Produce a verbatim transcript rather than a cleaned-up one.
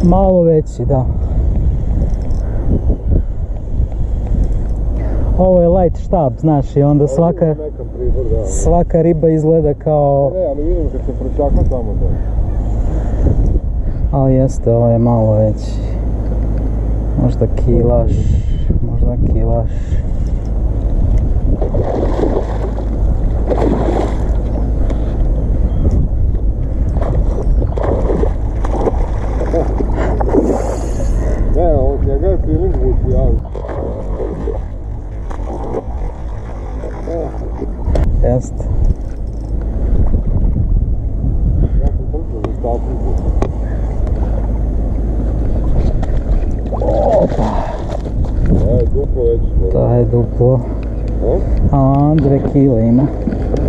Malo veći, da. Ovo je light štab, znaš, i onda svaka, svaka riba izgleda kao... Ne, ali vidim kad se pročaka tamo to. Ali jeste, ovo je malo veći. Možda kilaš, možda kilaš. Ne, od njega je feeling vuči, ali... Jeste. Ja sam trčao za stavku. Opa. To je duplo već. To je duplo. A? A, dve kile ima.